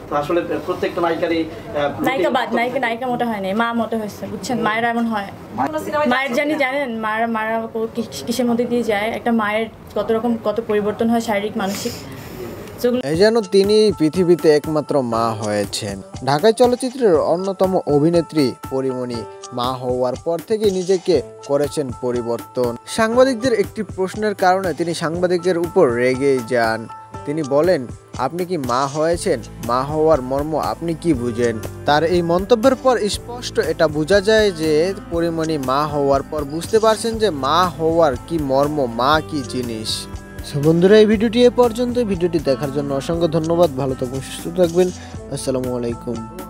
তো আসলে প্রত্যেকটা নায়িকারই নায়িকা মোটা হয় নাই, মা মোটা হয়েছে, বুঝছেন? মায়েরা এমন হয়। মায়ের জানেন মারা কিসের মধ্যে দিয়ে যায়, একটা মায়ের কত পরিবর্তন হয়, শারীরিক মানসিক। এই যেন তিনি পৃথিবীতে একমাত্র মা হয়েছেন। ঢাকাই চলচ্চিত্রের অন্যতম অভিনেত্রী পরীমণি মা হওয়ার পর থেকে নিজেকে করেছেন পরিবর্তন। সাংবাদিকদের একটি প্রশ্নের কারণে তিনি সাংবাদিকদের উপর রেগেই যান। তিনি বলেন, আপনি কি মা হয়েছেন? মা হওয়ার মর্ম আপনি কি বুঝেন? তার এই মন্তব্যের পর স্পষ্ট এটা বোঝা যায় যে পরীমণি মা হওয়ার পর বুঝতে পারছেন যে মা হওয়ার কি মর্ম, মা কি জিনিস। বন্ধুরা, এই ভিডিওটি এ পর্যন্ত। ভিডিওটি দেখার জন্য অসংখ্য ধন্যবাদ। ভালো থাকবেন, সুস্থ থাকবেন। আসসালামু আলাইকুম।